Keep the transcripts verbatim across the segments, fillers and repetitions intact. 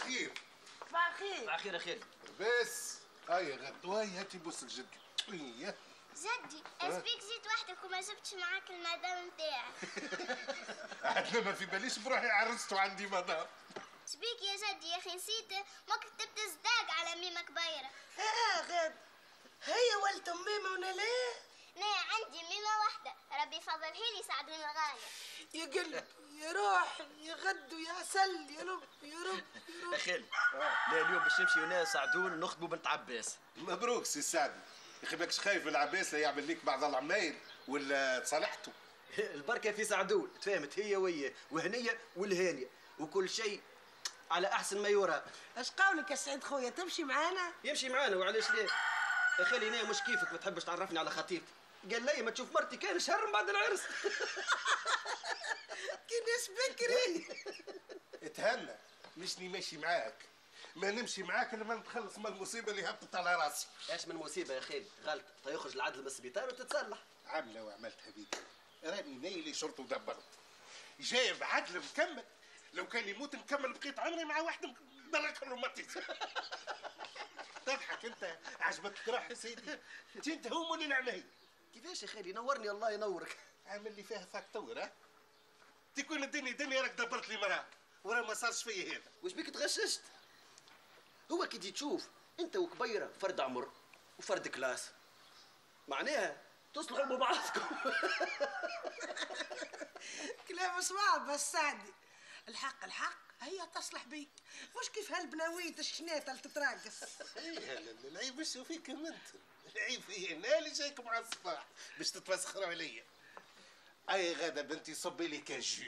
الخير. صباح الخير. صباح الخير اخي. بس هيا غد وهي هاتي بوسك جدي. جدي اسبيك جيت وحدك وما جبتش معاك المدام نتاعك. عاد ما في باليش بروحي عرست وعندي مدام. شبيك يا جدي يا اخي نسيت ما كتبت صداق على ميمة كبيرة. اه غد هي ولد ميمة وانا ليه؟ انا عندي ميمة واحدة ربي يفضلها لي يساعدوني الغاية. يا قلب يا روح يا غد ويا عسل يا رب يا رب يا رب. اخي لا اليوم باش نمشي وناس سعدون نخطبوا بنت عباس. مبروك سي سعدي. يا اخي ماكش خايف من عباس لا يعمل ليك بعض العمايل ولا تصالحتوا؟ البركه في سعدون تفاهمت هي وياه وهنيه والهانيه وكل شيء على احسن ما يرام. اش قولك يا سعيد خويا تمشي معانا؟ يمشي معانا وعلاش ليه؟ يا خالي انا مش كيفك ما تحبش تعرفني على خطيبتي. قال لي ما تشوف مرتي كان شهر من بعد العرس. كناش بكري. اتهنى مشني ماشي معاك. ما نمشي معاك الا ما نتخلص من المصيبه اللي هبطت على راسي. ايش من مصيبه يا خالي؟ غلط تيخرج العدل من السبيطار وتتصلح. عامله وعملتها بيك. راني نايلي شرط ودبرت. جايب عدل مكمل. لو كان يموت نكمل بقيت عمري مع واحده بلغ الروماتيزم. تضحك انت عجبتك راح يا سيدي. انت انت هو مولي نعناي. كيفاش يا خالي نورني الله ينورك. عامل لي فيها ثاك تور ها؟ تكون الدنيا دنيا راك دبرت لي مراه ورا ما صارش فيا هذا. واش بيك تغششت؟ هو كي تجي تشوف انت وكبيره فرد عمر وفرد كلاس معناها تصلحوا ببعضكم. كلام صواب بس سعدي. الحق الحق هي تصلح بيك مش كيف هالبناويت الشناتة اللي تتراقص. ايه العيب مش فيكم انت، العيب فيا انا اللي جايكم على الصباح باش تتفسخروا عليا. اي غدا بنتي صبي لي كاجو.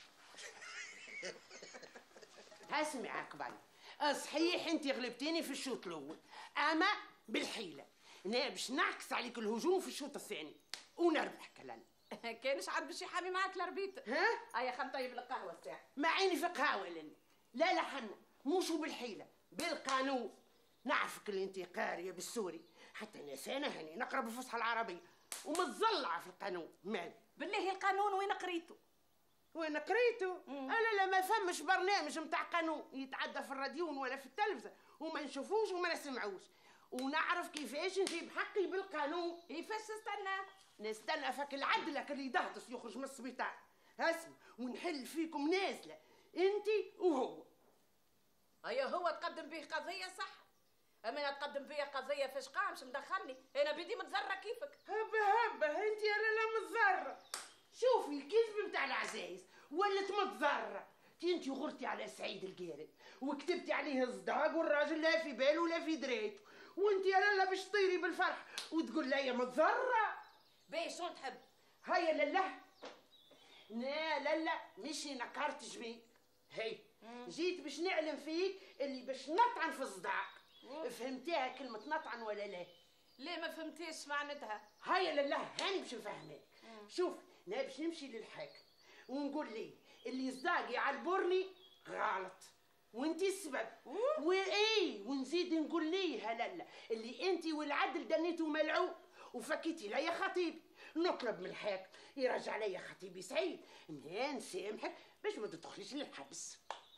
اسمع يا قبيل، صحيح انت غلبتيني في الشوط الاول اما بالحيله. انا باش نعكس عليك الهجوم في الشوط الثاني ونربح كلام. كانش عاد باش يحامي معاك لربيت. ها؟ هيا خم طيب القهوه الساعه. ما عيني في قهوه لاني لا لا حنا مش بالحيله بالقانون. نعرفك اللي انت قاريه بالسوري حتى نسانا هني نقرا بالفصحى العربيه ومتزلعه في القانون. مال بالله القانون وين قريته؟ وين قريته؟ لا لا ما فمش برنامج متاع قانون يتعدى في الراديون ولا في التلفزه وما نشوفوش وما نسمعوش. ونعرف كيفاش نجيب حقي بالقانون. كيفاش تستنى؟ نستنى فك العدلك اللي يدهدس يخرج من السبيطار. اسمع ونحل فيكم نازله انت وهو. ايا هو تقدم به قضيه صح، اما انا تقدم بيا قضيه فاش قامش مدخلني انا بدي متزرة كيفك. هبه هبه انت يا لا متزرة. شوفي الكذب نتاع العزايز ولت متزرة. انت غرتي على سعيد القارد وكتبتي عليه صداق والراجل لا في باله ولا في دريته وانت يا لالا باش تطيري بالفرح وتقول لي يا متزرة. باهي شو تحب؟ هيا لالا. لا لالا مشي نكرت جبيك. هي جيت باش نعلم فيك اللي باش نطعن في الصداق. فهمتيها كلمة نطعن ولا لا؟ ليه ما فهمتيش معناتها؟ هيا لالا هاني باش نفهمك. شوف انا باش نمشي للحاكم ونقول ليه اللي صداقي يعلبرني غلط وانتي السبب. وايه ونزيد نقول ليه لالا اللي انتي والعدل دنيتو ملعوب وفكيتي ليا خطيبي. نطلب من الحاكم يرجع ليا خطيبي سعيد منين نسامحك باش ما تدخليش للحبس.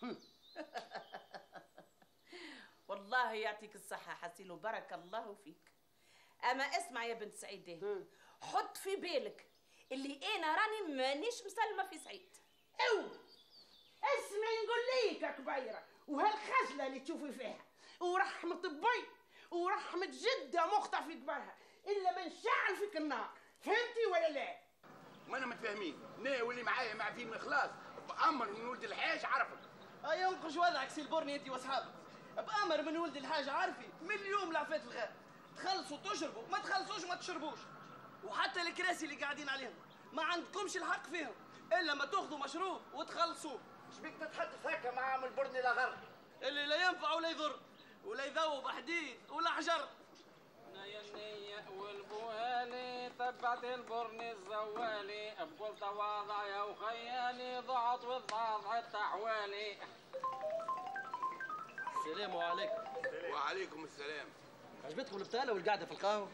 والله يعطيك الصحة حسيلو بارك الله فيك. أما اسمع يا بنت سعيد حط في بالك اللي أنا راني مانيش مسلمة في سعيد. أو اسمعي نقول ليك يا كبيرة وهالخجلة اللي تشوفي فيها ورحمة بي ورحمة جدة مخطئ في كبرها إلا ما نشعل فيك النار. فهمتي ولا لا؟ ما أنا متفاهمين. أنا واللي معايا مع فين خلاص بأمر من ولد الحاج عرفك. أيا انقش وضعك سي البرني أنت وأصحابك. بأمر من ولد الحاج عارفي من اليوم لعفات الغاب تخلصوا تشربوا ما تخلصوش ما تشربوش. وحتى الكراسي اللي قاعدين عليهم ما عندكمش الحق فيهم الا ما تاخذوا مشروب وتخلصوه. ايش بيك تتحدث هكا مع ام البرني لا غر اللي لا ينفع ولا يضر ولا يذوب حديد ولا حجر. يا النية والبوالي تبعت البرني الزوالي بكل تواضع يا وخيالي ضعت والضاضع التحوالي. السلام عليكم. وعليكم السلام. عجبتكم البتالة والقعدة في القهوة؟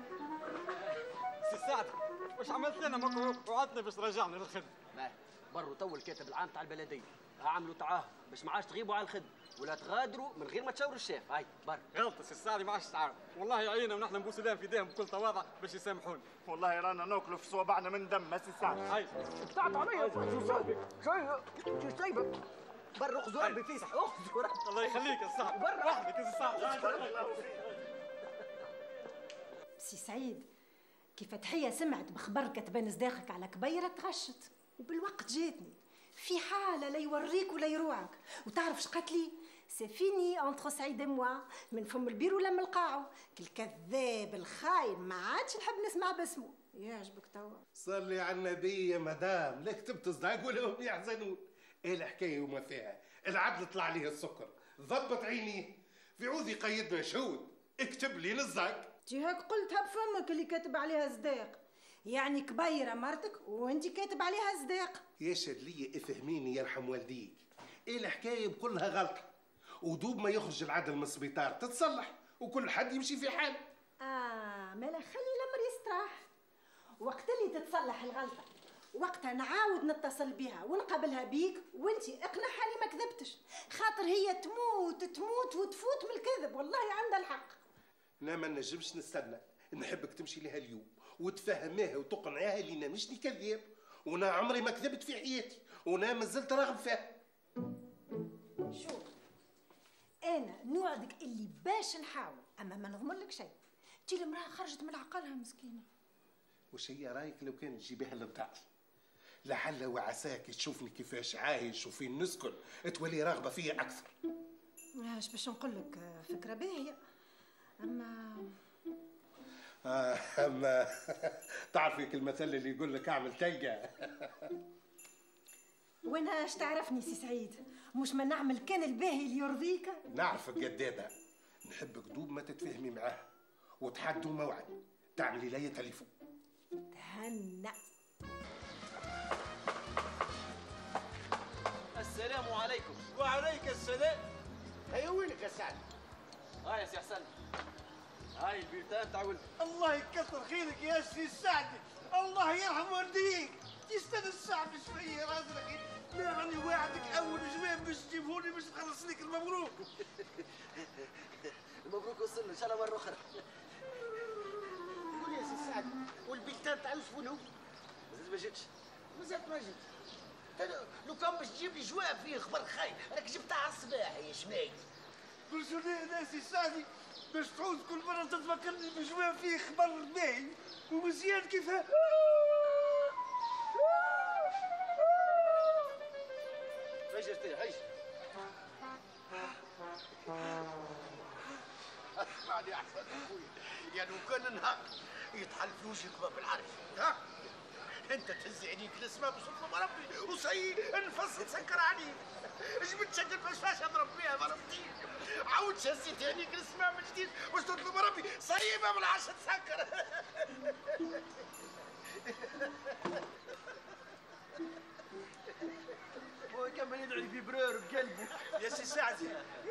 سي سعد واش عملت لنا مكروه وعدنا باش ترجعنا للخدمة. لا برو تو الكاتب العام تاع البلدية اعملوا تعاهد باش ما عادش تغيبوا على الخدمه ولا تغادروا من غير ما تشاوروا الشيف. هاي برا. غلط السي السعدي ما عادش تعاون، والله يعينا ونحن نبوسوا لهم في ايديهم بكل تواضع باش يسامحونا. والله رانا ناكلوا في صوابعنا من دم السي السعدي. هاي بتاعت عليا شو سايبك؟ شو سايبك؟ برا اخذوا ربي فيسح اخذوا ربي. الله يخليك يا السعدي برا وحدك يا السعدي. سي سعيد كيف تحية سمعت بخبر كتبان صداقك على كبيرة تغشت، وبالوقت جاتني في حالة لا يوريك ولا يروعك. وتعرف شقات لي؟ سي فيني انتر سعيد موا، من فم البير ولا من القاعو. الكذاب الخاين ما عادش نحب نسمع باسمه. يعجبك توا؟ صلي على النبي يا مدام، لا كتبت صداق ولا هم يحزنون. ايه الحكايه وما فيها؟ العدل طلع عليه السكر، ضبط عينيه في عوذ يقيدنا شهود، اكتب لي نزاك. جي هاك قلتها بفمك اللي كاتب عليها صداق، يعني كبيرة مرتك وانت كاتب عليها صداق. يا شدلية افهميني يرحم والديك، ايه الحكاية بكلها غلطة، ودوب ما يخرج العدل من السبيطار تتصلح وكل حد يمشي في حاله. اه مالا خلي الامر يستراح، وقت اللي تتصلح الغلطة وقتها نعاود نتصل بها ونقابلها بيك وانتي اقنعها لي ما كذبتش، خاطر هي تموت تموت وتفوت من الكذب، والله عندها الحق. لا ما نجمش نستنى، نحبك تمشي لها اليوم وتفهميها وتقنعيها اللي انا مشني كذاب، وانا عمري ما كذبت في حياتي وانا ما زلت راغب فيها. شوف انا نوعدك اللي باش نحاول، اما ما نضمن لك شيء. تي المراه خرجت من عقلها مسكينه. وش هي رايك لو كان تجيبيها للدار؟ لعل وعساك تشوفني كيفاش عايش وفين نسكن تولي راغبه فيا اكثر. اش باش نقول لك، فكره باهيه اما آه اما تعرفي المثل اللي يقول لك اعمل تلقى. وانا اش تعرفني سي سعيد، مش ما نعمل كان الباهي اللي يرضيك. نعرفك قدادة، نحبك دوب ما تتفاهمي معاه وتحدوا موعد تعملي لي تليفون. تهنأ. السلام عليكم. وعليك السلام. هيا وينك يا سعد؟ هاي يا سي حسن، هاي البيرتان تاع ولدي. الله يكثر خيرك يا سي سعد، الله يرحم والديك. تستنى الساعة شوية راسك، لا راني واعدك أول جواب باش تجيبهولي باش نخلص لك المبروك. المبروك وصلنا إن شاء الله مرة أخرى. قول يا سي سعد، والبيرتان تاع شكون هو؟ مازال ما جاتش. مازال ما جاتش. لو كان باش تجيب لي جواب فيه خبر خايب، راك جبتها على الصباح يا شناي. قول شو يا سي سعدي باش تعود كل مرة تتفكرني بجواب فيه خبر باهي ومزيان كيفاه. هيج ارتاح هيج. اسمعني احسن اخويا، يعني لو كان نهار يطحن في وجهك باب العرش، ها؟ انت تهز عينيك للسما باش تطلب ربي وصي النفس تسكر عليك. جبت شكل فاش اضرب فيها ما ربطيش، عاود شزيت عينيك للسما من جديد باش تطلب ربي صي باب العرش تسكر. هو كمل يدعي في برور بقلبه. يا سي سعدي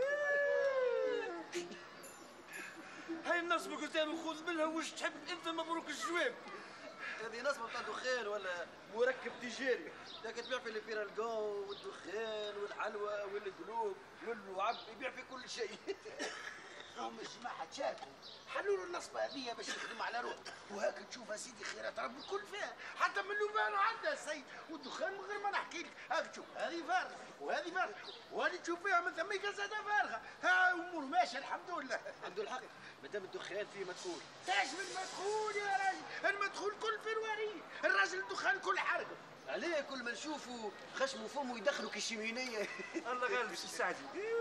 هاي النصبة قدامي خذ منها واش تحب انت. مبروك الجواب. هذه نصبة بتاع دخان ولا مركب تجاري، لكن تبيع في البيرالغون والدخان والحلوى والقلوب واللعب، يبيع في كل شيء. هم الجماعة شافوا حلوا له النصبة هذية باش يخدم على روحه، وهاك تشوف يا سيدي خيرات ربي الكل فيها، حتى من لبان عندها السيد، والدخان من غير ما نحكي لك، هاك تشوف هذه فارغة وهذه فارغة، وهذه تشوف فيها من ثم كاساتها فارغة، ها أمور ماشية الحمد لله. عنده الحق، مادام الدخان فيه مدخول. تاش من مدخول يا راجل، المدخول كل فرواري، الراجل الدخان كل حرقه. عليه كل ما نشوفه خشم فمه يدخلوا كالشمينية. الله غالب سي سعدي.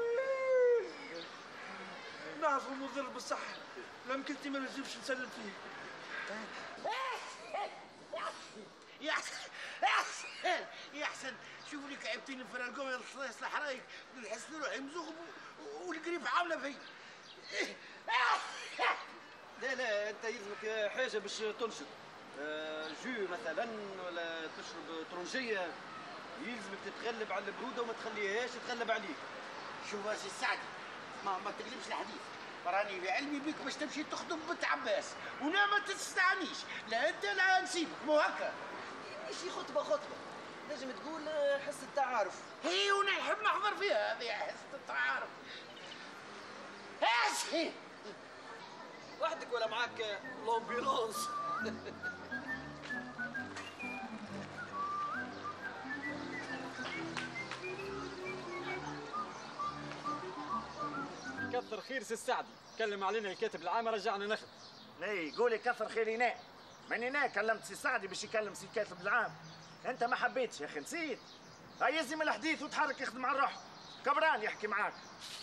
نعرف مضر بالصحة، لم كنت ما نجمش نسلم فيه. يا حسن يا حسن يا حسن شوف لي كعبتين الفرالقوم يصلح رايك، نحس روحي مزغب والقريب عامله فيا. لا لا انت يلزمك حاجه باش تنشط، آه جو مثلا ولا تشرب طرنجيه، يلزمك تتغلب على البروده وما تخليهاش تتغلب عليك. شوف يا سي سعدي ما ما تقلبش الحديث، راني بعلمي بك باش تمشي تخدم بنت عباس ولا ما تستعنيش، لا انت لا نسيبك مو هكا. ماشي خطبه خطبه، نجم تقول حس التعارف. هي وانا نحب نحضر فيها هذه حصه التعارف. اسهي وحدك ولا معاك لومبيلونس؟ كثر خير سي السعدي، كلم علينا الكاتب العام رجعنا نخدم. اي قولي كثر خيرنا، ماني انا كلمت سي سعدي باش يكلم سي الكاتب العام. انت ما حبيتش يا اخي، نسيت. هيا يزي من الحديث وتحرك يخدم على روحه. كبران يحكي معاك.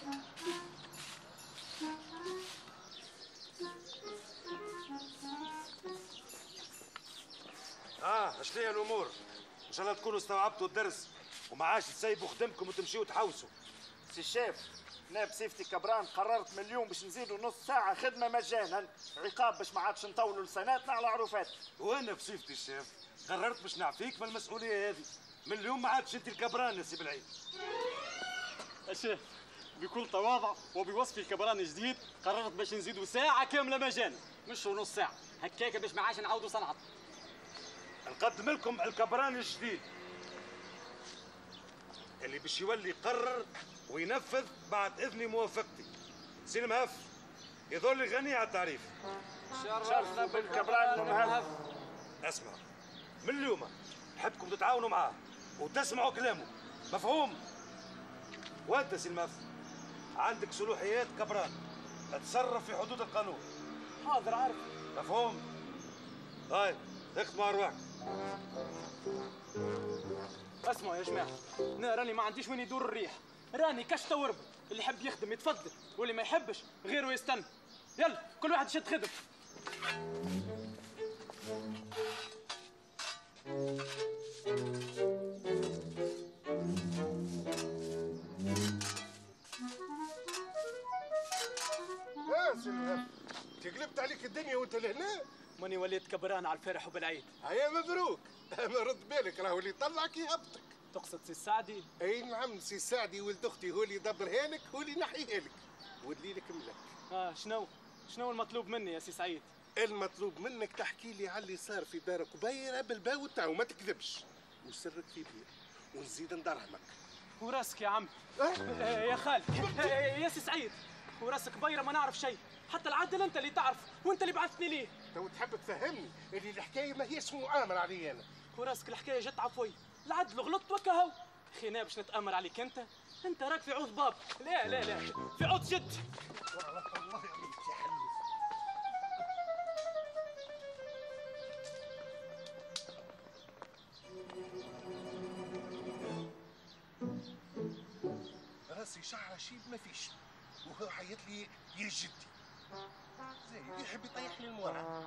اه شنو هي الامور؟ ان شاء الله تكونوا استوعبتوا الدرس وما عادش تسيبوا خدمكم وتمشيوا تحوسوا. سي الشيف، انا بصفتي كبران قررت من اليوم باش نزيدوا نص ساعة خدمة مجانا، عقاب باش ما عادش نطولوا لساناتنا على عروفات. وانا بصفتي الشيف قررت باش نعفيك من المسؤولية هذه. من اليوم ما عادش انت الكبران يا سي بالعيد. الشيف بكل تواضع وبوصفي كبران جديد قررت باش نزيدوا ساعة كاملة مجانا، مش نص ساعة، هكاك باش ما عادش نعاودوا صنعت. نقدم لكم الكبران الجديد اللي باش يولي يقرر وينفذ بعد اذن موافقتي. سي المهف يظل غني على التعريف. شرفنا بالكبران المهف. اسمع، من اليوم نحبكم تتعاونوا معاه وتسمعوا كلامه، مفهوم؟ وانت سي المهف عندك صلاحيات كبران، اتصرف في حدود القانون. حاضر عارف. مفهوم؟ هاي اخدموا ارواحك. اسمعوا يا جماعه، انا راني ما عنديش وين يدور الريح، راني كشطه وربه، اللي يحب يخدم يتفضل واللي ما يحبش غيره يستنى. يلا كل واحد يشد خدم. يا سي المهف تقلبت عليك الدنيا وانت لهنا؟ ماني وليت كبران على الفرح وبالعيد. هيا مبروك. اما رد بالك راهو اللي يطلعك يهبطك. تقصد سي السعدي؟ اي نعم، سي السعدي ولد اختي هو اللي يدبرها لك، هو اللي ينحيها لك ودليلك ملك. اه شنو؟ شنو المطلوب مني يا سي سعيد؟ المطلوب منك تحكي لي على اللي صار في دار قبيره بالباو تاعو، ما تكذبش، وسرك في بير ونزيد ندرهمك. وراسك يا عم. أه؟ آه يا خالد. آه يا سي سعيد، وراسك بيره ما نعرف شيء، حتى العدل انت اللي تعرف وانت اللي بعثتني ليه. تو تحب تفهمني اللي الحكايه ما هيش مؤامره علي انا. وراسك الحكايه جت عفوي، العدل غلطت وكهو. اخي انا باش نتامر عليك انت؟ انت راك في عوض باب. لا لا لا، في عوض جد. الله يعطيك تحلف. راسي شعره شيب ما فيش، وهو حيت لي يا جدي زي يحب يطيح لي المورا.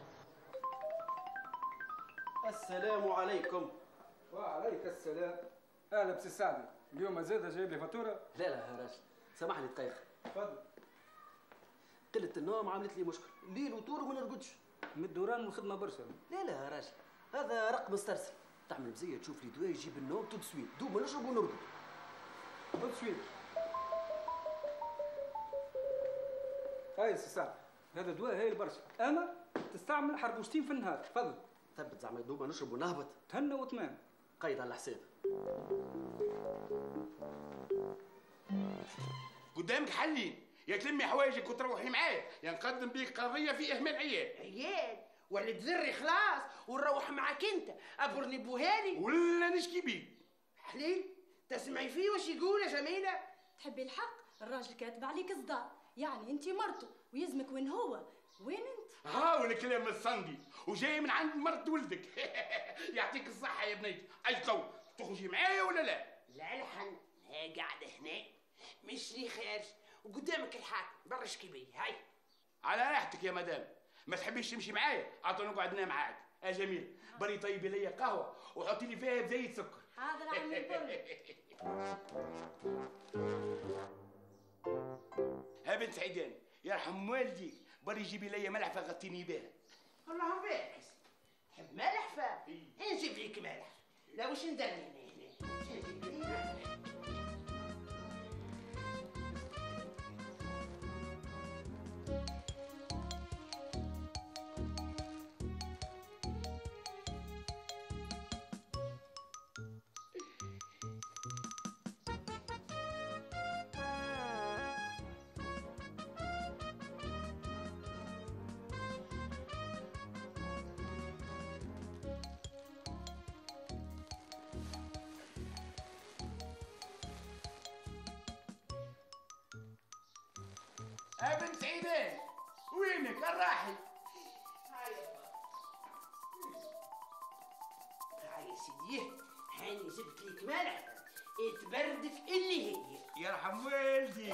السلام عليكم. وعليك السلام. اهلا بسي سعدي، اليوم زاد جايب لي فاتوره؟ لا لا يا راجل، سامحني دقيقه. تفضل. قله النوم عملت لي مشكل، ليل وطول وما نرقدش. من الدوران والخدمه برشا. لا لا يا راجل، هذا رقم مسترسل. تعمل مزيه تشوف لي دواء يجيب النوم تو سويت، دوما نشرب ونرقد. تو سويت. هاي سي سعد، هذا دواء هايل برشا، اما تستعمل حربوشتين في النهار. تفضل. ثبت زعما دوما نشرب ونهبط. تهنى وتمام. قيد على الحساب. قدامك حلين، يا تلمي حوايجك وتروحي معايا، يا نقدم بيك قضيه في اهمال عيال. عيال ولا تذري خلاص ونروح معاك انت، ابرني بوهالي ولا نشكي بيك. حليل تسمعي فيه واش يقول يا جميله؟ تحبي الحق؟ الراجل كاتب عليك صداع، يعني انت مرته ويزمك وين هو؟ وين انت؟ ها الكلام الصندي وجاي من عند مرت ولدك. يعطيك الصحة يا بنيتي، أي قول تخرجي معايا ولا لا؟ لا الحن هي قاعدة هنا مش لي خارج وقدامك الحاكم برش كبي. هاي على راحتك يا مدام، ما تحبيش تمشي معايا عطوا نقعد ننام معاك. يا جميل بري طيبي لي قهوة وحطي لي فيها بزيت سكر. حاضر عمي الكل. ها بنت سعيدان يرحم والديك بري جيبي لي ملحفة غطيني بها. الله باكس تحب ملحفة؟ نجيب ليك ملح. لا واش ندرني هنا هنا يا بنت سعيدة وينك الراحي؟ هاي يا سيدي هاني جبت لك ملعقة تبردك اللي هي. يرحم والدي.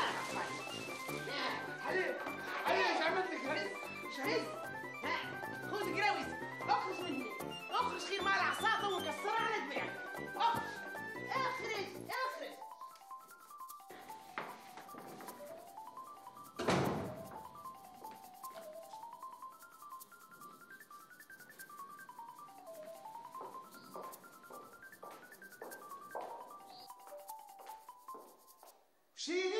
حليب حليب ايش عملت لك؟ هز هز ها خذ قراويز اخرج من هنا اخرج خير مع العصاطة وكسرها على دماغك اخرج اخرج اخرج. شيء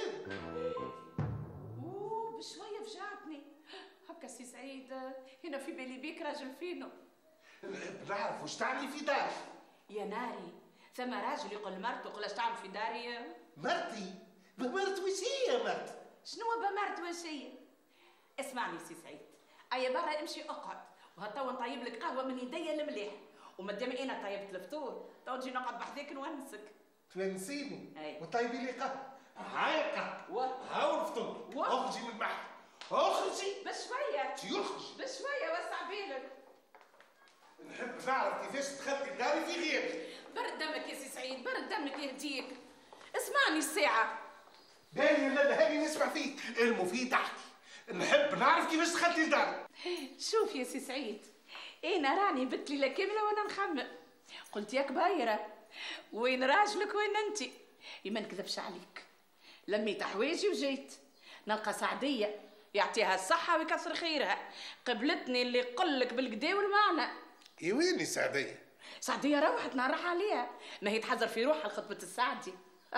اوه بشويه فجعتني هكا سي سعيد. هنا في بالي بيك راجل فينو. بنعرف وش تعملي في داري. يا ناري ثم راجل يقول لمرته قول اش تعمل في داري. مرتي بمرت وش هي مرت؟ شنو بمرت وش هي؟ اسمعني سي سعيد ايا برا امشي اقعد وهتوا نطيب لك قهوه من يديا المليح ومادام انا طيبت الفطور تو نجي نقعد بحذاك نونسك. تونسيني وطيبي لي قهوه. هاي القهوه هاو الفطور. اخرجي من المحل اخرجي بشويه. تيخرج بشويه وسع بالك. نحب نعرف كيفاش دخلتي لداري في غيابي. برد دمك يا سي سعيد برد دمك يهديك. اسمعني الساعه. باهي لا لا هاني نسمع فيك المفيد احكي. نحب نعرف كيفاش دخلتي لداري. شوف يا سي سعيد انا راني بت ليله كامله وانا نخمم قلت يا كبايره وين راجلك وين انت؟ ما نكذبش عليك لميت حوايجي وجيت نلقى سعديه يعطيها الصحه ويكثر خيرها قبلتني اللي يقول لك بالكدا والمعنى. اي ويني سعديه؟ سعديه روحت نراح عليها ما هي تحضر في روحها لخطبه السعدي.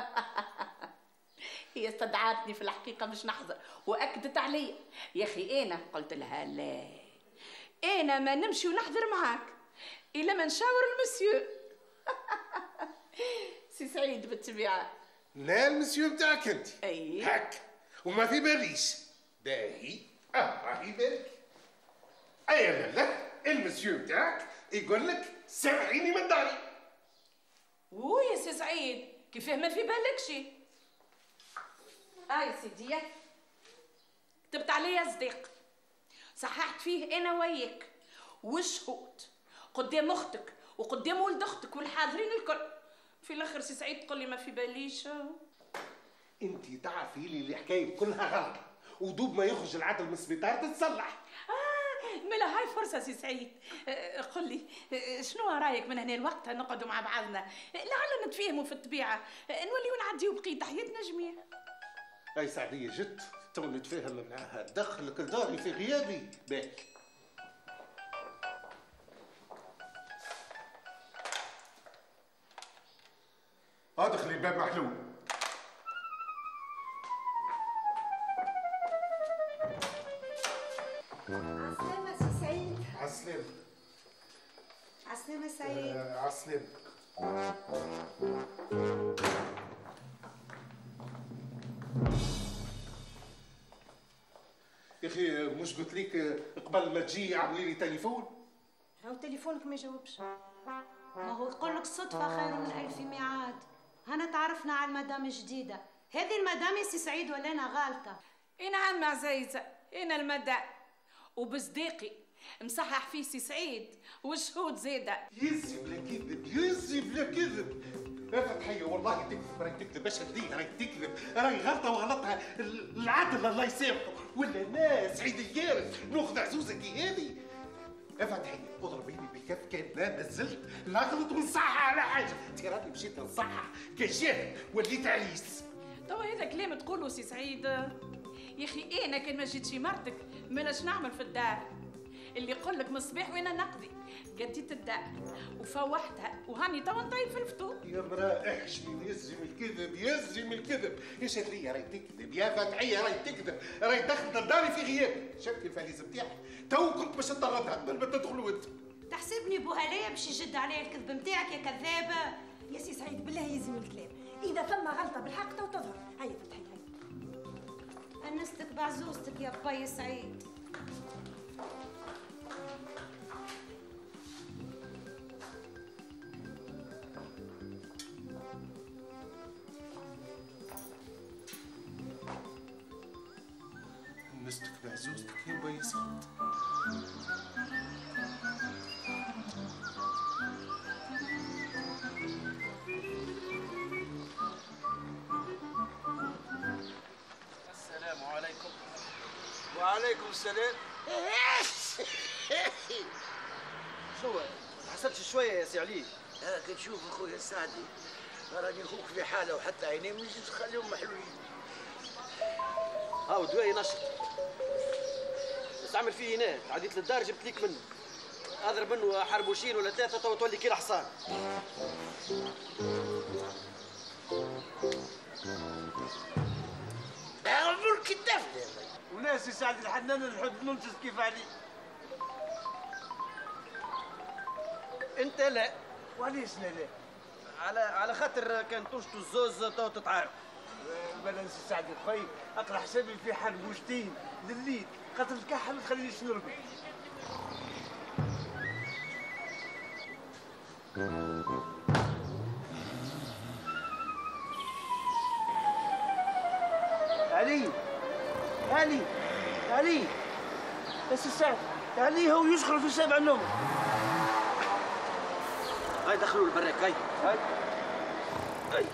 هي استدعتني في الحقيقه باش نحضر واكدت علي. يا اخي انا قلت لها لا انا ما نمشي ونحضر معاك الا ما نشاور المسيو. سي سعيد بالطبيعه. لا المسيو بتاعك انت. اي هك وما في باليش. باهي اه راهي بالك. اي لا لا المسيو بتاعك يقول لك سامحيني من داري. وو يا سي سعيد كيفاه ما في بالك شي. اه يا سيدي كتبت عليا صديق صححت فيه انا وياك والشهود قدام اختك وقدام ولد اختك والحاضرين الكل. في الاخر سي سعيد تقول لي ما في باليش. انت تعرفي لي الحكايه كلها غلط ودوب ما يخرج العدل من السبيطار تتصلح. اه ملا هاي فرصه سي سعيد. آه قل لي آه شنو رايك من هنا الوقت نقعدوا مع بعضنا لعل نتفاهموا في الطبيعه آه نوليو نعديو بقيت حياتنا جميع. اي سعديه جد تو نتفاهم معاها دخلك لداري في غيابي. باهي ادخلي الباب محلول. عالسلامة سي سعيد. عالسلامة. عالسلامة سعيد. آه عالسلامة. يا اخي مش قلت لك قبل ما تجي اعملي لي تليفون؟ راهو تليفونك ما يجاوبش. ما هو يقول لك الصدفة خير من ألف ميعاد. هنا تعرفنا على المدام الجديدة. هذه المدام يا سي سعيد ولا أنا غالطة؟ اي نعم عزيزة انا المدام وبصديقي مصحح فيه سي سعيد والشهود زيدة. يزي بلا كذب يزي بلا كذب. يا فتحية والله تكذب راهي تكذب باش هديك راهي تكذب راهي غلطة وغلطها العدل الله يسامحه ولا ناس عيد اليارس ناخذ عزوزة كي هذه. يا فتحية اضربيني بالكف كان ما نزلت نغلط ونصحح على حاجة. انت راني مشيت نصحح كجاهل وليت عريس. توا هذا كلام تقولوا سي سعيد. يا اخي انا كان ما جيتش مرتك مالاش نعمل في الدار اللي يقول لك من الصباح وانا نقضي قديت الدار وفوحتها وهاني توا نطيب في الفطور. يا مرا احشمي يزم الكذب يزم الكذب. يا شادرية راهي تكذب يا فتحية راهي تكذب راهي دخلت لداري في غيابي. شفتي الفاليز نتاعك تو كنت باش نطردها قبل ما تدخلوا انت. تحسبني بوهالية باش يجد عليا الكذب نتاعك يا كذابة. يا سي سعيد بالله يلزم الكلام. إذا ثم غلطة بالحق تو تظهر. هيا فتحي هيا. أنستك بعزوزتك يا باي سعيد. وعليكم السلام. شو ما حسبتش شويه يا سي علي؟ هاك تشوف اخويا السعدي، راني اخوك في حاله وحتى عيني مش تخليهم محلوين. هاو دواء ينشط. استعمل فيه هنا، عديت للدار جبت ليك منه. اضرب منه حربوشين ولا ثلاثه تو تولي كيل حصان. عمر كداف وناس يساعد الحنان نحب ننجز كيف علي. انت لا. وعليش لا لا؟ على على خاطر كان توشتوا الزوز تو تتعارك. بلا نسي سعد خوي، اقرا حسابي في حربوشتين لليل، خاطر الكحه ما تخلينيش نرقد. علي علي علي يا سي سعد، علي هو يشخر في سبع النوم. هاي دخلوا البراك. هاي هاي هاي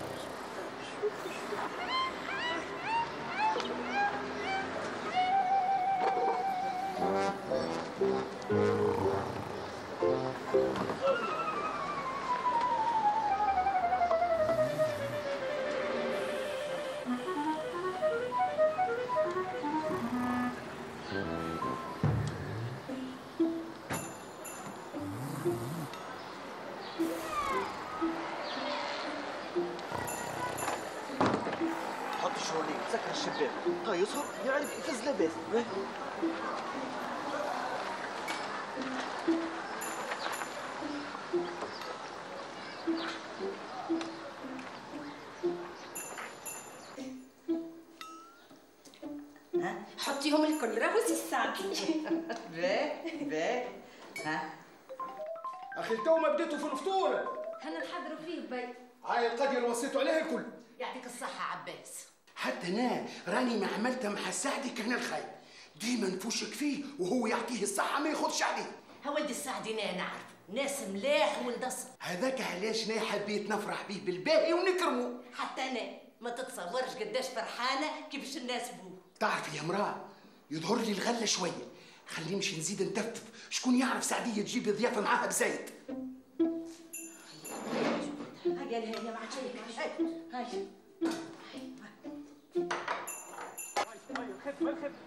حط الشغلين، سكر الشباك. هاي يصهر يعرف يفز لاباس. حطيهم الكل راهو سي الساعة. باهي باهي. ها اخي تو ما بديتوا في الفطور. هنا نحضروا فيه بي. هاي القضيه اللي وصيتوا عليها الكل. يعطيك الصحة عباس. حتى انا راني ما عملتها مع السعدي كان الخير، ديما نفوشك فيه وهو يعطيه الصحه ما ياخذش عليه. هودي السعدي انا نعرف ناس ملاح ولدص. هذاك علاش انا حبيت نفرح بيه بالباهي ونكرمه. حتى انا ما تتصورش قداش فرحانه كيفاش الناس بوه. تعرفي يا مراه، يظهر لي الغله شويه، خليه نمشي نزيد نتفتف، شكون يعرف سعديه تجيب ضيافه معاها بزايد. هيا هيا مع هاي هاي خدمة خدمة.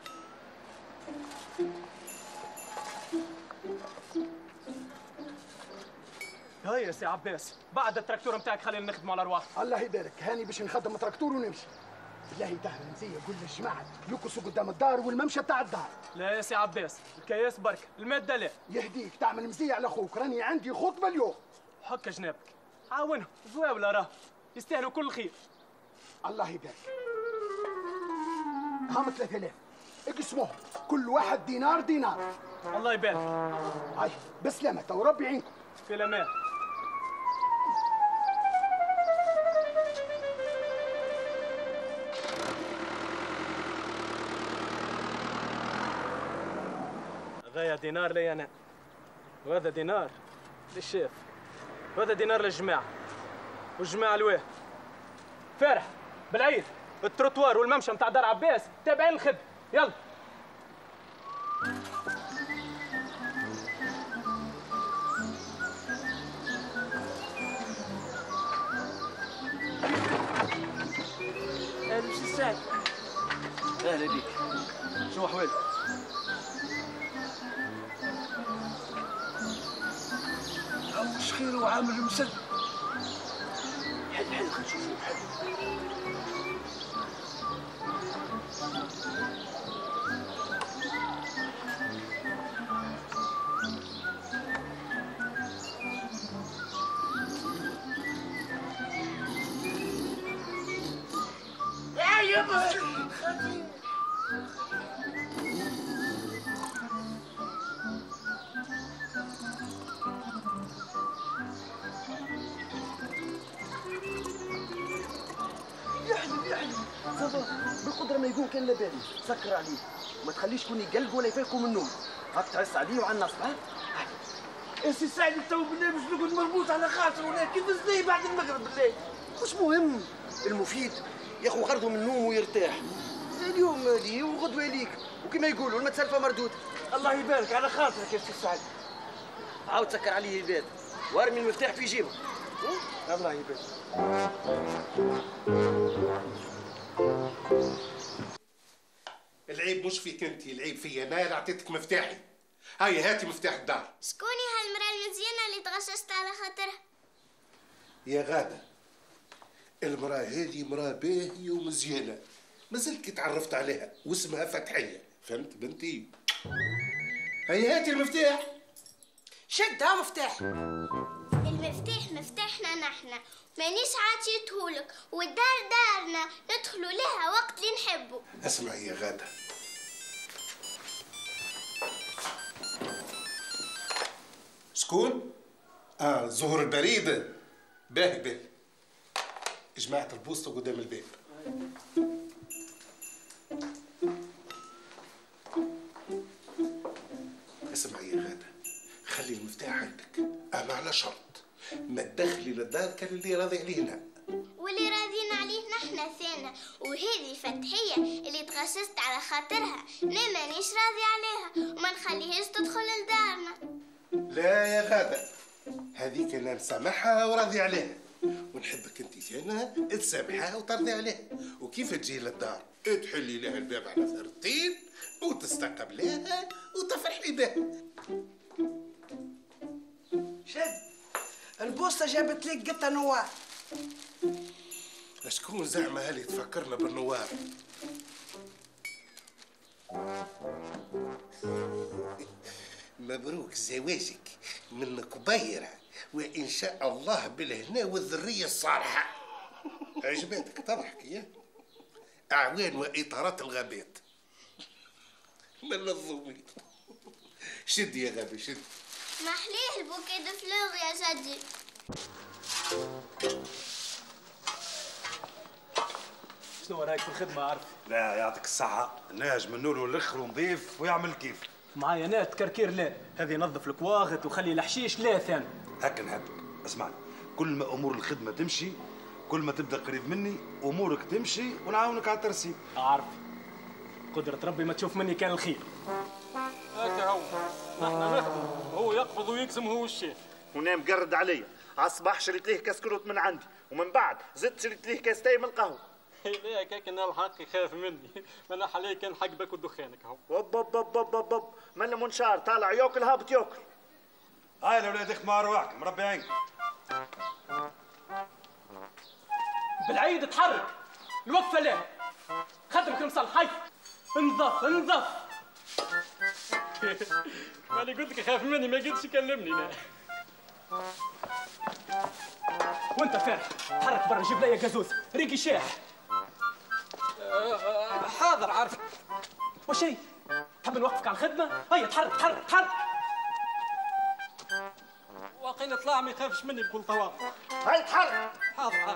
هاي يا سي عباس، بعد التراكتور نتاعك خلينا نخدموا على رواح. الله يبارك، هاني باش نخدم تراكتور ونمشي. بالله دهر مزيه، قول للجماعه يكسوا قدام الدار والممشى تاع الدار. لا يا سي عباس، الكياس برك، المادة لا. يهديك تعمل مزيه على اخوك، راني عندي خطبه اليوم. حك جنابك، عاونهم، زواوله راه، يستاهلوا كل خير. الله يبارك. هم ثلاثة آلاف، اقسموهم، كل واحد دينار دينار. الله يبارك. هاي بسلامة وربي يعينكم. في الأمان. هذايا دينار لي أنا، وهذا دينار للشيف، وهذا دينار للجماعة، والجماعة الواه. فرح بالعيد، التروتوار والممشى متاع دار عباس تابعين الخدمة، يلا. اهلا سي سعد. اهلا بيك. شنو احوالك؟ مش خير وعامل مسد. حل حل خلينا نشوفوه حل. يا بس يحلم يحلم صافا بالقدره ما يكون كان لابالي. سكر عليه ما تخليش كون يقلق ولا يفيقوا من النوم. هاك تعس عليه وعلى النصب. ها يا سي سعيد تو بالله مش نقعد مربوط على خاطر ولا كيف ازاي بعد المغرب بالله. مش مهم، المفيد ياخذ غرضه من النوم ويرتاح. اليوم لي وغدوه ليك، وكما يقولوا المتسلفه مردوده. الله يبارك على خاطرك يا سي سعد. عاود سكر عليه الباب وارمي المفتاح في جيبه. الله يبارك. العيب مش فيك انت، العيب فيا انا اللي اعطيتك مفتاحي. هاي هاتي مفتاح الدار. شكوني هالمرأة المزيانة اللي تغششت على خاطرها؟ يا غادة، المرأة هذه مرأة باهية ومزيانة، مازلت كي تعرفت عليها واسمها فتحية، فهمت بنتي؟ هيا هاتي المفتاح. شدها مفتاح. المفتاح مفتاحنا نحنا، مانيش عاطيتهولك، والدار دارنا ندخلوا لها وقت اللي نحبوا. اسمعي يا غادة، شكون؟ اه زهور البريدة. باهي باهي، جماعة البوسطة قدام الباب. اسمعي يا غادة، خلي المفتاح عندك، اما على شرط ما تدخلي للدار كان اللي راضي علينا. واللي راضيين عليه نحنا ثانا، وهذه فتحية اللي تغششت على خاطرها انا مانيش راضي عليها وما نخليهاش تدخل لدارنا. لا يا غادة، هذيك انا نسامحها وراضي عليها، ونحبك انت ثانا تسامحها وترضي عليها، وكيف تجي للدار تحلي لها الباب على ثرتين وتستقبليها وتفرحي بها. شد البوسطة جابت لك قطة نوار. شكون زعما هالي تفكرنا بالنوار؟ مبروك زواجك من كبيرة، وإن شاء الله بالهنا والذرية الصالحة. عجبتك تضحك يا أعوان وإطارات الغابات من الضويت. شد يا غابة شد. محليه البوكي دو فلور يا جدي. شنو رايك في الخدمة عارف؟ لا يعطيك الصحة، ناج من نور والاخر ونظيف ويعمل كيف. معايا انا تكركير لا، هذه ينظف الكواغط وخلي الحشيش لا ثاني. هكا نحبك، اسمعني، كل ما امور الخدمة تمشي كل ما تبدا قريب مني امورك تمشي ونعاونك على الترسيم. عارف قدرة ربي ما تشوف مني كان الخير. هكا هو احنا نخدم، هو يقبض ويقسم هو الشيف. ونام مقرد عليا، على الصباح شريت ليه كاس كروت من عندي، ومن بعد زدت شريت ليه كاس تاي من القهوه. لا كاك انا الحق يخاف مني، ما انا حاليا كان حقبك ودخانك اهو. وب وب وب وب وب وب من منشار طالع ياكل هابط ياكل. هاي الاولاد اخموا ارواحكم مربي عينكم. بالعيد اتحرك، الوقفة لا، خدمك المصلح هاي انظف انظف. ماني قلت لك يخاف مني ما قدش يكلمني لا. وانت فرح تحرك برا جيب لي جازوز ريقي شاح. حاضر عارف. وش هي؟ تحب نوقفك على الخدمة؟ هيا تحرك تحرك تحرك. واقيلا طلع ما يخافش مني بكل تواضع. هاي تحرك. حاضر حاضر.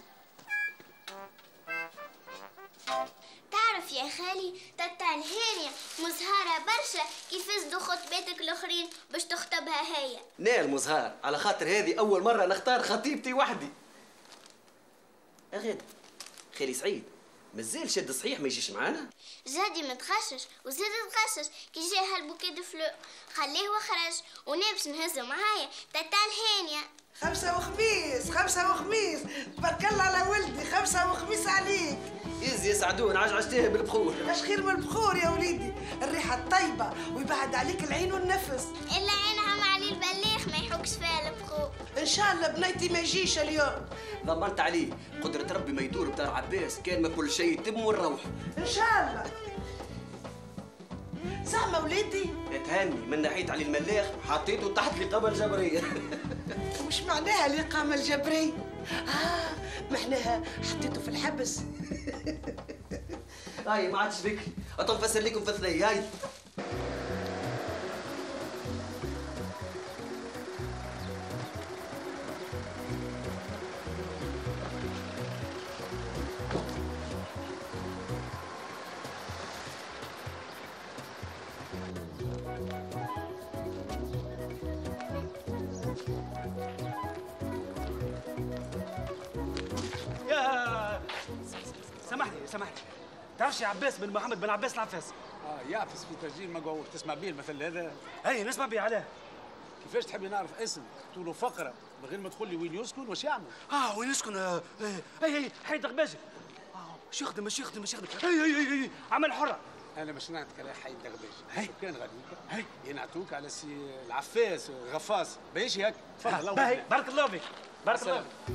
تعرف يا خالي تتا الهانية مزهرة برشا كيف زدوا خطباتك الاخرين باش تخطبها هي. نال مزهار، على خاطر هذه اول مرة نختار خطيبتي وحدي. اغيد خالي سعيد مازال شد صحيح ما يجيش معانا؟ جادي متخشش وزاد تخشش كي جا هالبوكي دو فلو، خليه وخرج وانا باش نهزو معايا تتا الهانية. خمسة وخميس خمسة وخميس، تبارك الله على ولدي، خمسة وخميس عليك. يز يسعدون عجعجتيه بالبخور. اش خير من البخور يا وليدي، الريحة الطيبة ويبعد عليك العين والنفس. إلا عينها مع علي البلاخ ما يحكش فيها البخور. إن شاء الله بنيتي ما يجيش اليوم. ضمنت عليه، قدرة ربي ما يدور بدار عباس، كان ما كل شيء يتم ونروح. إن شاء الله. زعما وليدي؟ تهني من ناحية علي الملاخ حطيته تحت الإقامة الجبرية. وش معناها الإقامة الجبرية؟ آه معناها حطيته في الحبس. هاي ما عادش بكري، أتنفسر لكم في ثنية هاي. يا سامحني سامحني تعرفش عباس بن محمد بن عباس العفاس؟ اه يعفس في تسجيل مقعود، تسمع بيه المثل هذا؟ اي نسمع بيه. علاه؟ كيفاش تحبي نعرف اسم تقول له فقره من غير ما تقول لي وين يسكن واش يعمل؟ اه وين يسكن؟ آه اي اي حيدر باجي. اه اش يخدم اش يخدم اش يخدم؟ اي اي اي اي عمل حره. انا باش نعطيك على حي الدغباجي، كان غاديك ينعطوك على سي العفاس غفاص، باهيش هيك؟ تفضل. باهي بارك الله فيك. بارك الله فيك.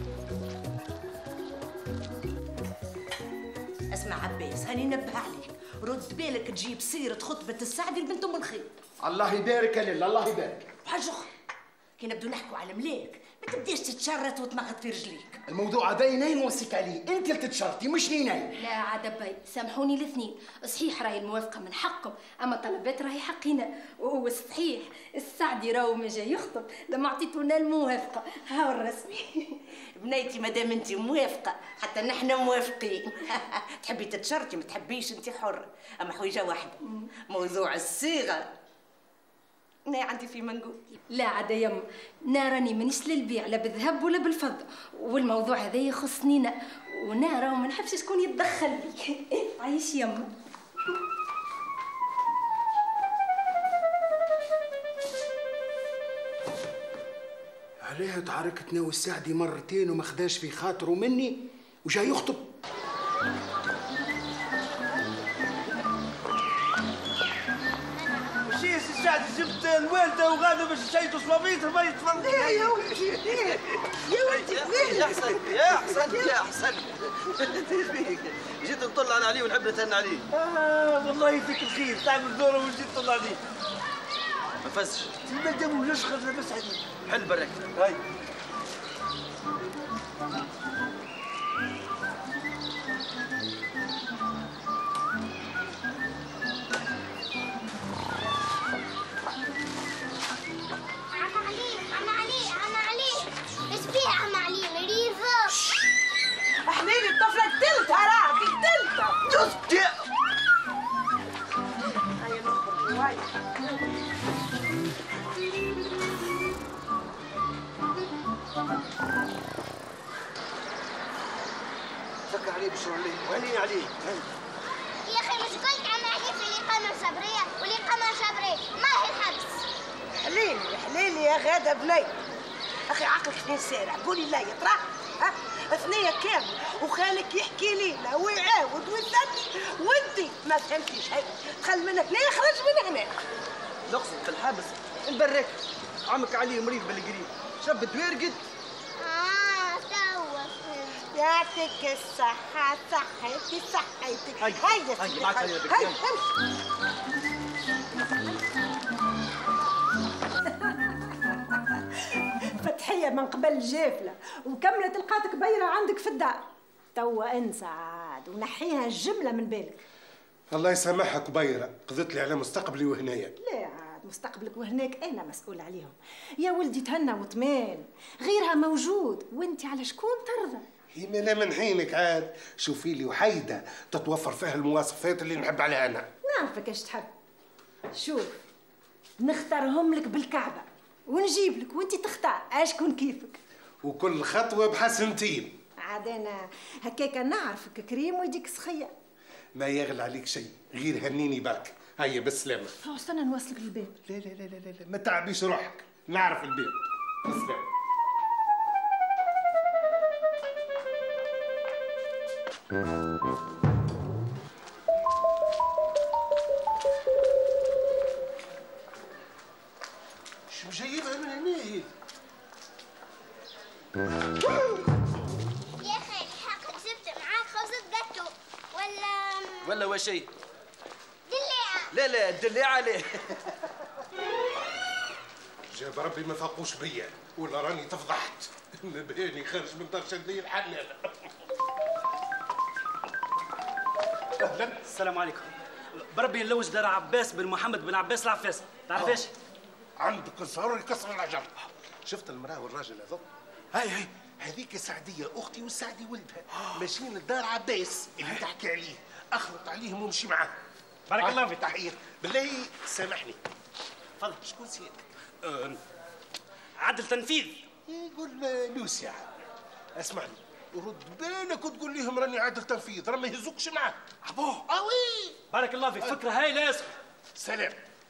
اسمع عباس، هاني نبه عليك، رد بالك تجيب سيرة خطبة السعدي لبنت ام الخير. الله يبارك يا ليلى، الله يبارك. وحاجة أخرى، كي نبدو نحكوا على ملاك ما تبديش تتشرط وتمغط في رجليك. الموضوع هذا يناي نوصيك عليه، انت اللي تتشرطي مش نيناي. لا عاد باي، سامحوني الاثنين، صحيح راهي الموافقه من حقكم، اما طلبات راهي حقنا، وهو صحيح السعدي راهو ما جاي يخطب لما عطيتونا الموافقه، هاو الرسمي. بنيتي مادام انت موافقه حتى نحن موافقين. تحبي تتشرطي ما تحبيش انت حره، اما حويجه واحده، موضوع الصيغه انا عندي في منقول. لا عاد يما، نا راني مانيش للبيع لا بالذهب ولا بالفضه، والموضوع هذا يخصنينا، ونا راهو ما نحبش شكون يتدخل لي. عايش يما. عليها تعارك تناوي السعدي مرتين وما خداش في خاطره مني وجاي يخطب. مشي السعدي جبت الوالده وغادا باش تشيطوا صوابيط ما يتفرج. يا يا ولدي يا ولدي يا حسن يا حسن يا حسن. جيت نطلع عليه ونحب نتهنى عليه. اه والله فيك الخير، تعمل دوره وجيت تطلع عليه. ما فزش. تبدا ويشخر لاباس عليه. حل برك. هاي. حبيبي الطفلة التالتة راك التالتة. جوزتي. هيا نخرج هاي. فك عليه بشرع ليه وهني عليه. يا اخي مش قلت عم عليه في الإقامة الصبرية والإقامة الصبرية ما هي الحبس. حليلي حليلي يا غادة بني. أخي عقلك فين سارع؟ قولي لا يطرح. ها؟ ثنية كامل وخالك يحكي لينا ويعاود ويثني وانتي ما فهمتي شيء. دخل من هنا يخرج من هنا. نقصد في الحبس نبرك عمك علي مريض بالقريب شاب تويرقد. اه توا فهمت. يعطيك الصحة صحتي صحتك. هيا هيا هيا معك هيا بك. هيا فتحية من قبل جافلة وكملت لقاتك بيرة عندك في الدار. توا انسى عاد ونحيها الجملة من بالك. الله يسامحك بيرة، قضيت لي على مستقبلي وهنايا. لا عاد مستقبلك وهناك انا مسؤول عليهم. يا ولدي تهنى وطمان، غيرها موجود وانت على شكون ترضى؟ هي ملا من حينك عاد، شوفي لي وحيدة تتوفر فيها المواصفات اللي نحب عليها انا. نعرفك ايش تحب. شوف نختارهم لك بالكعبة ونجيب لك وانت تختار اشكون كيفك. وكل خطوة بحسنتين. عاد انا هكاك نعرفك كريم ويديك سخية. ما يغلى عليك شيء غير هنيني برك. هيا بالسلامة. استنى نوصلك للباب. لا لا لا لا لا ما تعبيش روحك، نعرف الباب. بالسلامة. شو جايبها من هنا هي؟ يا اخي الحق جبت معاك خبزة جاتو ولا ولا وشي؟ دليعة. لا لا الدليعة لا. جاب ربي ما فاقوش بيا ولا راني تفضحت. نبهاني خارج من دار شدي الحنانة. اهلا السلام عليكم. بربي نلوج دار عباس بن محمد بن عباس العفاس، تعرفيش؟ عندك الزهر يكسر العجل. شفت المراه والراجل هذا؟ هاي هاي هذيك سعدية أختي والسعدي ولدها ماشيين لدار عباس اللي تحكي عليه، أخلط عليهم ومشي معاه. بارك الله فيك. تحية بالله سامحني. تفضل شكون سيادتك؟ أه عدل تنفيذ. يقول لوسيا. اسمعني رد بالك وتقول لهم راني عادل تنفيذ، راه ما يهزوكش معاك. عبوه اوي بارك الله فيك، فكره هايله يا ياسر. سلام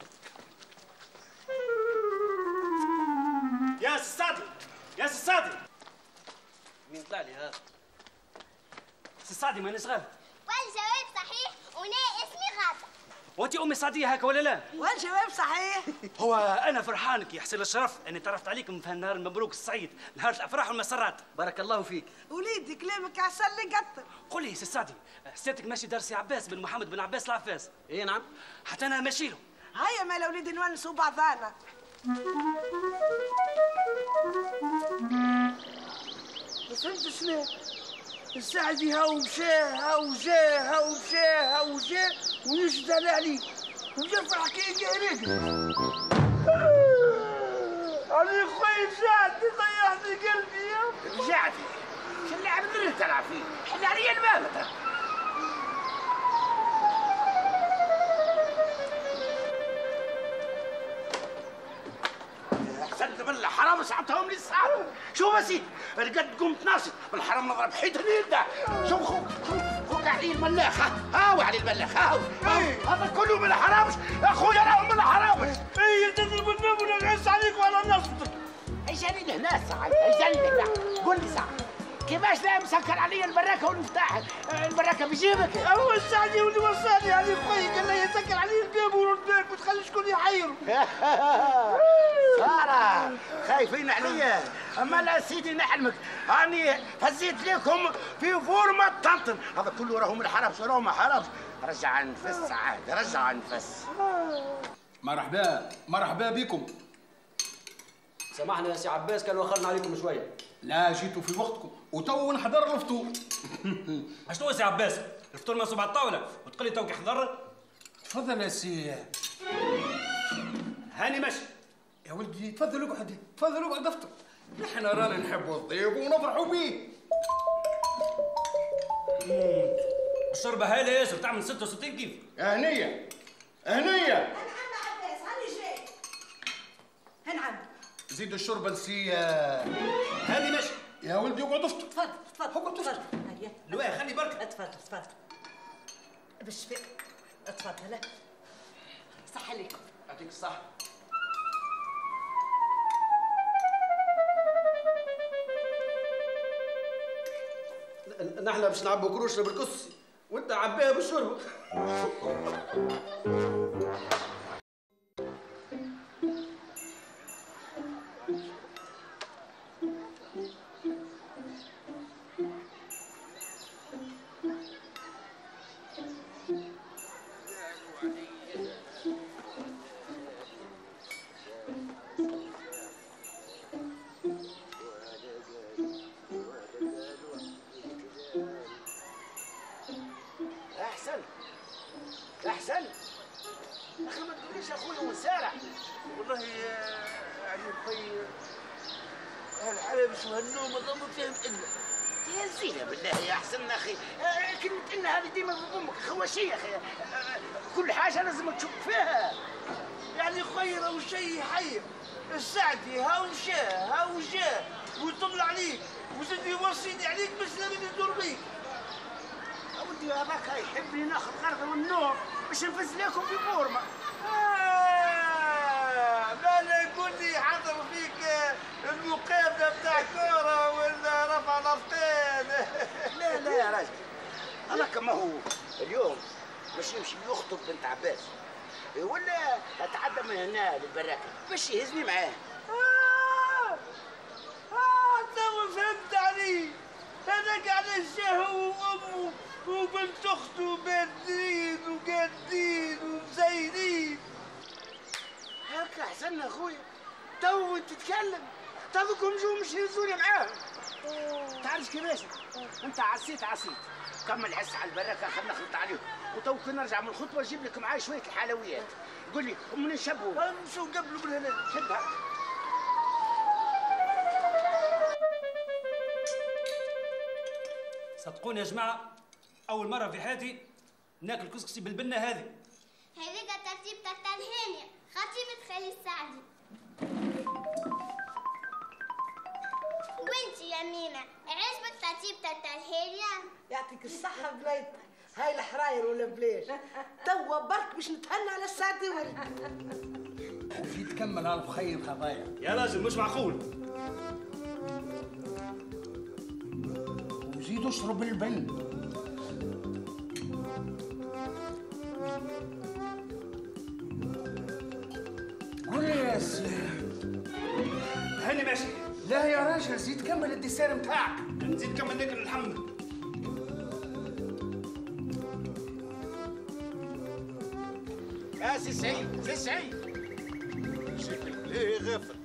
يا السادي يا السادي. مين طلع لي هذا؟ السادي مانيش غالب. والجواب صحيح وانا اسمي غاده. وانت امي سعديه هكا ولا لا؟ والجواب صحيح. هو انا فرحانك يا حسين الشرف اني تعرفت عليكم في النهار المبروك السعيد، نهار الافراح والمسرات. بارك الله فيك. وليدي كلامك عسل لي قطر. قول لي يا سي سعدي، سيادتك ماشي دار سي عباس بن محمد بن عباس العفاس؟ اي نعم. حتى انا ماشي له. هيا مال وليدي نونسوا بعضانا. ما فهمتش ليه السعدي هاو مشى هاو جا هاو مشى هاو جا ويشد عليه وجا في الحكايه قريب. علي خويا سعدي ضيعتي قلبي يا رجعتي شو اللعب اللي تلعب فيه؟ حل علي الباب ترى. احسنت بالله حرام ساعتهم لي الساعه. شوف يا سيدي رقد قمت ناشط بالحرام نضرب حيط يده. شوف خوك خوك علي الملاخ هاوي علي الملاخ هاوي هذا كله من الحرامش يا خويا راهو من الحرامش. اي تضرب النوم ونغيس عليك وعلى نصتك. ايش جاني لهنا ساعه ايش جاني لهنا قول لي ساعه كيفاش لا مسكر علي البراكه والمفتاح البراكه بجيبك. هو السعدي واللي وصاني علي خويا قال لي يسكر علي الباب ورد بالك وتخلي شكون يحيره. سارة خايفين عليا اما لا سيدي نحلمك هاني فزيت لكم في فورمة طنطن. هذا كله راهو من الحرام شو راهو ما حرامش. رجع نفس عاد رجع نفس. مرحبا مرحبا بكم. سامحنا يا سي عباس كان وخرنا عليكم شويه. لا جيتوا في وقتكم وتو نحضر الفطور. شنو يا سي عباس؟ الفطور منصوب على الطاوله وتقول لي توك حضر؟ تفضل يا سي هاني ماشي يا ولدي. تفضلوا اقعدوا تفضلوا اقعدوا افطر. نحن رانا نحبوا الضيف ونفرحوا بيه. الشربة هايلة يا ياسر تعمل ستة وستين كيف؟ هنية هنية. هنعم عباس هاني جاي. هنعم. زيد الشربة لسي هاني ماشي. يا ولدي اقعد افطر. تفضل تفضل اقعد افطر. لؤي خلي بركة. تفضل تفضل. بالشفاء. تفضل. صح عليكم. يعطيك الصحة. نحن باش نعبوا كروشنا بالكسي وانت عبيها بالشرب. احسن احسن اخي ما تقوليش اخويا وسارع. والله يعني خويا هالحبس وهالنوم ما فهمت الا تهزينا بالله يا احسن اخي. آه كلمة ان هذه ديما في فمك خواشية اخي. آه كل حاجة لازم تشك فيها. يعني خويا راهو شيء يحير. السعدي هاو مشى هاو جا ويطل عليك وزاد يوصيني عليك باش نبي ندور بيك. ودي هذاك يحبني ناخذ غرضه من النوم باش نفز لكم في فورمه. آه لا يقول لي حضر فيك المقابله بتاع كوره ولا رفع الارقام. لا لا يا راجل هذاك ما هو اليوم باش يمشي يخطب بنت عباس ولا اتعدى من هنا للبراكه باش يهزني معاه. اه اه تو فهمت عليه. هذاك علاش جا هو وامه وبنت اخته بادين وقادين ومزينين. هاكا احسن اخويا تو تتكلم تذكرهم جو مش يهزوني معاهم. تعرف كيفاش انت عسيت عسيت كمل عس على البراكه خلينا نخلط عليهم وتو كي نرجع من الخطوه نجيب لك معايا شويه الحلويات. قول لي منين نشبوا؟ نمشوا قبلوا من هنا. شدها. صدقوني يا جماعة أول مرة في حياتي ناكل كسكسي بالبنة هذه. هذيك ترتيب تاع هانية خطيبة خالي السعدي. وانتي يا مينا عجبك ترتيب تاع يعطيك الصحة بلايتك. هاي الحراير ولا بلاش توا برك باش نتهنى على الساعة ولا وزيد تكمل على بخير خطايا. يا راجل مش معقول. وزيد اشرب البن. قول لي يا سي هاني ماشي. لا يا راجل زيد كمل الديسير متاعك. نزيد كمل ناكل اللحم. يا سي سعيد سي سعيد شكلك ليه غافل؟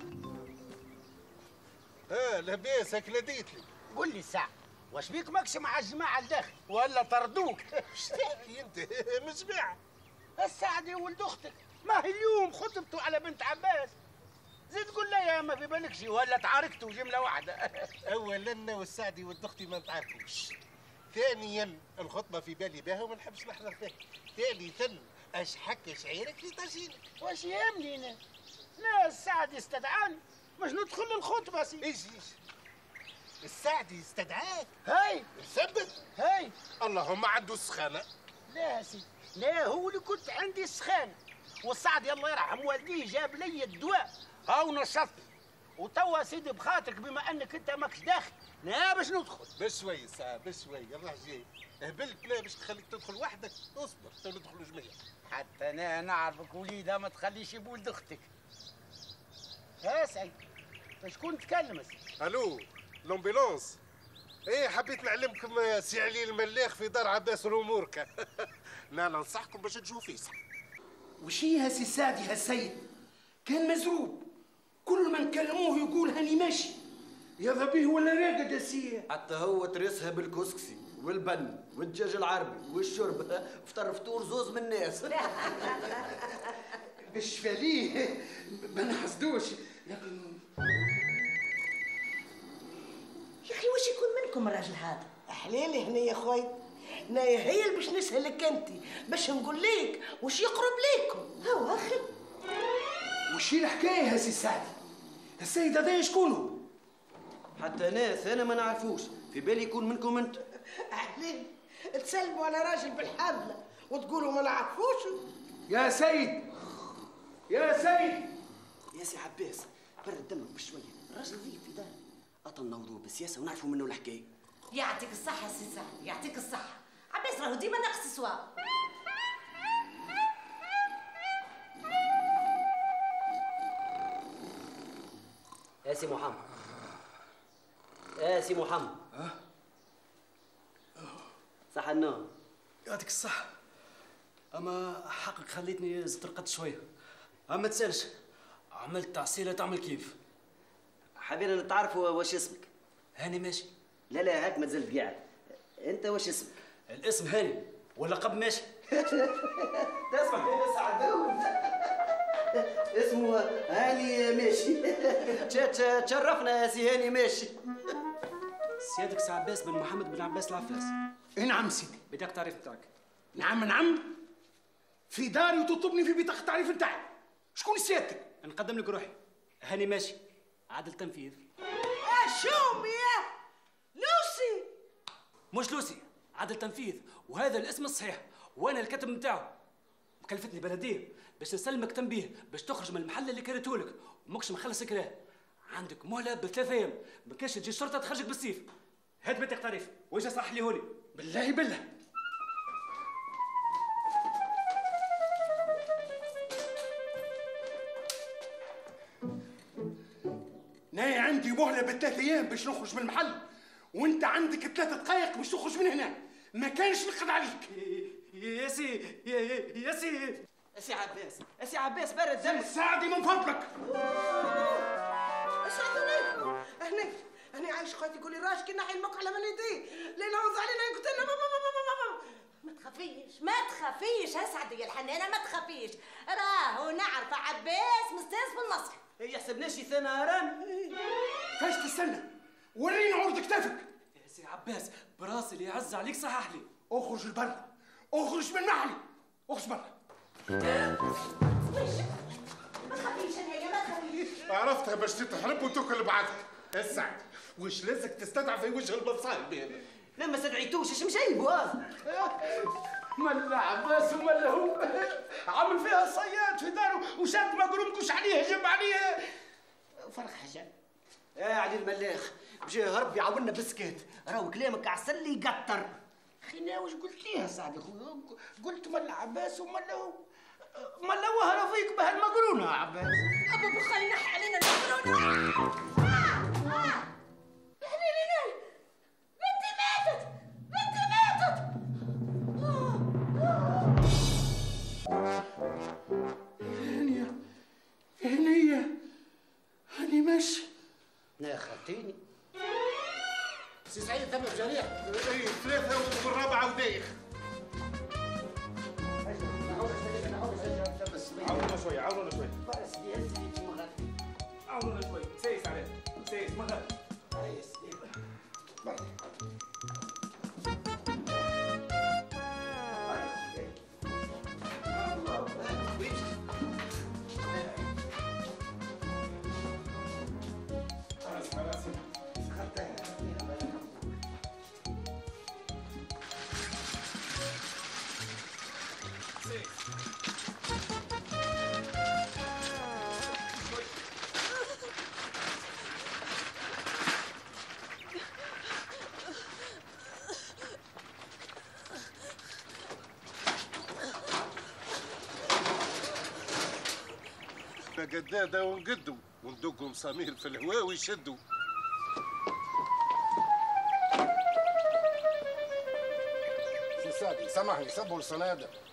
اه لاباس هاك ناديت لي. قول لي ساعة واش بيك ماكش مع الجماعة الداخل ولا طردوك؟ اش تحكي انت من جماعة؟ السعدي ولد اختك ما هي اليوم خطبته على بنت عباس. زيد قول لي يا ما في بالكش ولا تعاركتوا جملة واحدة. اولا والسعدي ولد اختي ما نتعاركوش. ثانيا الخطبة في بالي بها وما نحبش نحضر فيها. ثالثا اش حكى شعيرك في طاجينك؟ واش يهمني انا؟ لا السعدي استدعاني باش ندخل للخطبه سي. ايش ايش؟ السعدي استدعاك؟ هاي ثبت هاي. اللهم عنده السخانه. لا سي لا هو اللي كنت عندي السخانه والسعدي الله يرحم والديه جاب لي الدواء هاو نشطني وتوا سيدي بخاطرك بما انك انت ماكش داخل لا باش ندخل. بشوي ساعه بشوي الله جاي هبلت لا باش تخليك تدخل وحدك اصبر تو ندخلوا جميع. حتى انا نعرفك وليدها ما تخليش بولد اختك. ها سعيد شكون تكلم؟ الو لومبيلونس. ايه حبيت نعلمكم سي علي الملاخ في دار عباس الاموركا. لا ننصحكم باش تجوا فيصل. وش هي سي سعدي هالسيد؟ كان مزروب كل ما نكلموه يقول هاني ماشي. يا ذبيه ولا راقد يا سي. حتى هو ترسها بالكسكسي والبن والدجاج العربي والشرب فطر فطور زوز من الناس. بالشفا ليه ما نحسدوش لكن يا اخي واش يكون منكم الراجل هذا؟ حليلي هنا يا خويا هنايا هي اللي باش نسألك انت باش نقول لك واش يقرب ليكم. هو اخي وش هي الحكايه يا سي سعدي؟ السيد هذا شكونه؟ حتى ناس انا ما نعرفوش في بالي يكون منكم انت. حليلي تسلموا على راجل بالحبله وتقولوا ما نعرفوش. يا سيد يا سيد يا سي عباس برد دمك بشويه الراجل ضيف في دارنا اطلنا وضوء بالسياسه ونعرفوا منه الحكايه. يعطيك الصحة سي سعد يعطيك الصحة. عباس راهو ديما ناقص سوا. يا سي محمد يا سي محمد صح النوم. يعطيك الصحة. أما حقك خليتني زدت رقدت شوية. أما تسألش عملت تعصيلة تعمل كيف. حبينا نتعرف واش اسمك؟ هاني ماشي. لا لا هاك ما تزل بيعك. أنت واش اسمك؟ الاسم هاني واللقب ماشي. تسمع يا سعدون اسمه هاني ماشي. تشرفنا يا سي هاني ماشي. سيادك سي عباس بن محمد بن عباس العفاس. اي نعم سيدي. بطاقة التعريف نتاعك. نعم نعم في داري وتطلبني في بطاقة التعريف نتاعي. شكون سيادتك؟ نقدم لك روحي هاني ماشي عادل تنفيذ. شوم يا لوسي. مش لوسي عادل تنفيذ وهذا الاسم الصحيح وانا الكاتب نتاعو. مكلفتني بلديه باش نسلمك تنبيه باش تخرج من المحل اللي كريتهولك وماكش مخلص كراه. عندك مهله بثلاث ايام ما كانش تجي الشرطه تخرجك بالسيف. هات بطاقة التعريف واجا صح لي هولي. بالله بالله. ناي عندي مهله بثلاث ايام باش نخرج من المحل وانت عندك ثلاثة دقائق باش تخرج من هنا. ما كانش نقد عليك. يا سي يا يا سي يا سي عباس يا سي عباس برد دمك. ساعدي من فضلك. ساعدوني هنا هنا عايش خواتي يقول لي راش كي نحي الموقع على من يديه لين عوض علينا يقتلنا. ما تخافيش ما تخافيش يا سعدية الحنانة ما تخافيش. راهو نعرف عباس مستانس بالنصر. هي حسبناش ثنا هرم. فاش تستنى؟ وريني عرض كتافك. يا سي عباس براسي اللي يعز عليك صحح لي. اخرج لبرا اخرج من محلي اخرج برا. ما تخافيش هي ما تخافيش. عرفتها باش تتهرب وتاكل بعضك. السعد وش لازك تستدعى في وجه المصايب هذا؟ لا ما استدعيتوش ايش مجيبو هذا؟ ملا عباس وملا هو عامل فيها صياد في داره وشاد ما قرمكوش عليه جاب عليه فرق حاجه. يا علي الملاخ بجاه ربي يعاوننا بالسكات، راهو كلامك عسل لي يقطر. اخي انا واش قلت ليها سعد اخويا؟ قلت ملا عباس وملا هو ملا وهرا فيك بهالمقرونه يا عباس. ابو بخل نح علينا المقرونه. حبيبي بنتي ماتت بنتي ماتت. هانية هانية هاني ماشي. لا خرتيني. سي سعيد ثم بجريح. اي ثلاثة والرابعة ودايخ. عاونونا شوي عاونونا شوي. عاونونا شوي سايس عليه سايس ما غير. قداده ونقدوا وندقوا مسامير في الهواء ويشدوا. سي سعدي سامحني صبوا الصنادق.